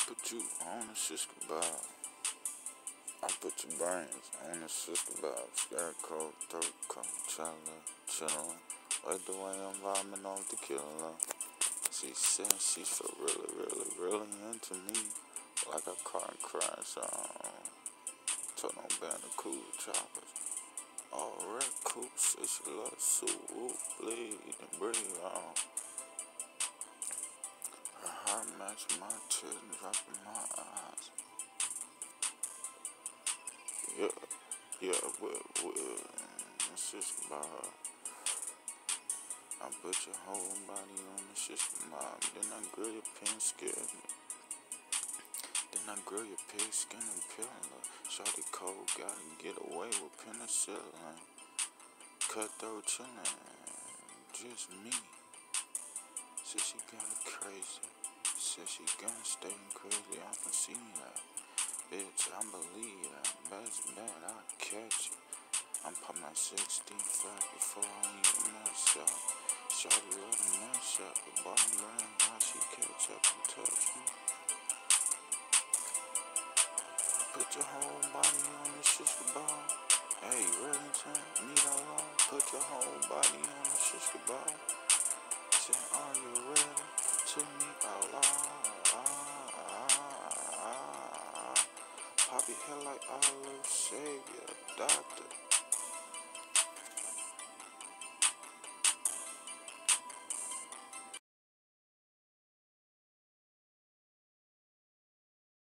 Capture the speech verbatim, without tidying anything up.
put you on a shish kebab. I put your brains on a shish kebab. Scared cold, throat, Coachella, chillin'. Like the way I'm vibing off the killer. She said she felt really, really, really into me. Like a car crash on. Told no band of cool choppers. All red cool, said she loves soup, bleed and breathe on. Her heart matched my chest, dropping my eyes. Yeah, yeah, well, well, it's just about. I put your whole body on the system mob. Then I grill your pin skin. Then I grill your pig skin and peel. Shorty cold, gotta get away with penicillin. Cutthroat chillin', just me. Said she got it crazy. Said she gonna stay crazy. I can see that. Bitch, I believe that. Best bet I catch it. I'm popping my sixty-five before I even mess up. Shorty let a mess up. The bottom line, how she catch up and touch me. Put your whole body on the shish kebab. Hey, Reddington, need I long? Put your whole body on the shish kebab. Say, are you ready to meet Allah? Pop your head like Allah, Savior, Doctor.